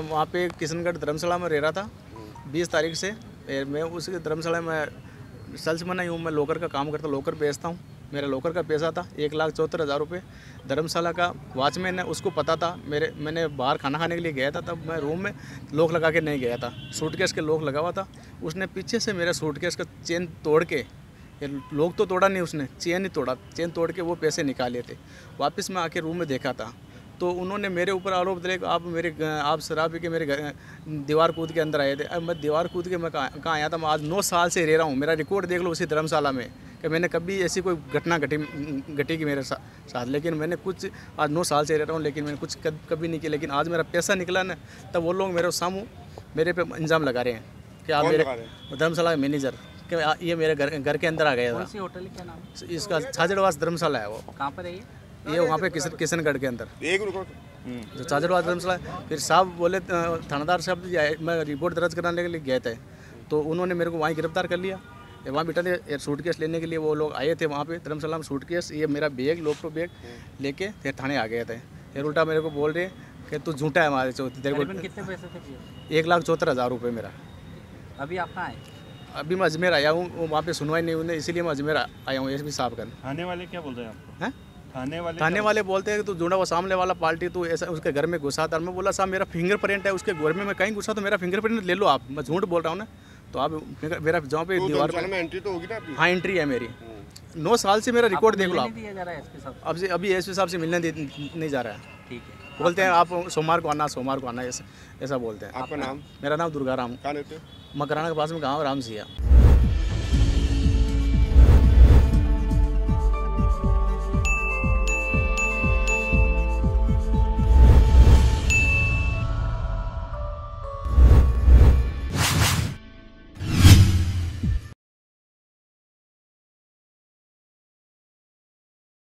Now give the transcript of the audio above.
वहाँ पे किशनगढ़ धर्मशाला में रह रहा था 20 तारीख से। मैं उस धर्मशाला में सेल्समैन ही हूँ, मैं लोकर का काम करता, लोकर बेचता हूँ। मेरा लोकर का पैसा था 1,74,000 रुपये। धर्मशाला का वॉचमैन है, उसको पता था मैंने बाहर खाना खाने के लिए गया था, तब मैं रूम में लॉक लगा के नहीं गया था, सूटकेस के लॉक लगा हुआ था। उसने पीछे से मेरे सूटकेस का चेन तोड़ के, लॉक तो तोड़ा नहीं उसने, चेन ही तोड़ा, चेन तोड़ के वो पैसे निकाले थे। वापस मैं आके रूम में देखा था तो उन्होंने मेरे ऊपर आरोप दिया कि आप शराब पी के मेरे दीवार कूद के अंदर आए थे। अब मैं दीवार कूद के मैं कहाँ आया था? मैं आज 9 साल से रह रहा हूँ, मेरा रिकॉर्ड देख लो उसी धर्मशाला में कि मैंने कभी ऐसी कोई घटना घटी कि मेरे साथ, लेकिन मैंने कुछ आज 9 साल से रह रहा हूँ, लेकिन मैंने कुछ कभी नहीं किया। लेकिन आज मेरा पैसा निकला ना, तब वो लोग मेरे सामने मेरे पे इल्ज़ाम लगा रहे हैं कि आप मेरे धर्मशाला के मैनेजर कि ये मेरे घर के अंदर आ गया था। कौन सी होटल है, क्या नाम है? इसका छाजड़वास धर्मशाला है। वो कहाँ पर है ये वहाँ पे किशनगढ़ के अंदर जो छाजड़वास धर्मशाला है। फिर साहब बोले, थानादार साहब, मैं रिपोर्ट दर्ज कराने के लिए गए थे तो उन्होंने मेरे को वहीं गिरफ्तार कर लिया। वहाँ बिठा दिया, सूटकेस लेने के लिए वो लोग आए थे वहाँ पे धर्मशाला में। सूटकेस, ये मेरा बैग, लैपटॉप बैग लेके फिर थाने आ गए थे। फिर उल्टा मेरे को बोल रहे कि तू झूठा है हमारे से। तेरे को कितने पैसे थे? 1,74,000 रुपये मेरा। अभी आप कहाँ हैं? अभी मैं अजमेर आया हूँ, वहाँ पे सुनवाई नहीं हुई, इसीलिए मैं अजमेर आया हूँ एसपी साहब का। थाने वाले क्या बोल रहे हैं आपको? हैं? थाने वाले बोलते हैं कि तू जुड़ा हुआ सामने वाला पार्टी, तू ऐसा उसके घर में घुसा था। मैं बोला साहब मेरा फिंगरप्रिंट है उसके घर में, मैं कहीं घुसा तो मेरा फिंगरप्रिंट ले लो आप, मैं झूठ बोल रहा हूँ ना। तो आप मेरा जहाँ पे दीवार में एंट्री तो होगी ना आपकी? हाँ, एंट्री है मेरी। 9 साल से मेरा रिकॉर्ड देख लो आप। अब अभी एसपी साहब से मिलने नहीं जा रहा है। ठीक है, बोलते हैं आप सोमवार को आना, ऐसा बोलते हैं। आपका नाम? मेरा नाम दुर्गा राम, कहाँ रहते हो? मकराना के पास में गाँव राम सिया।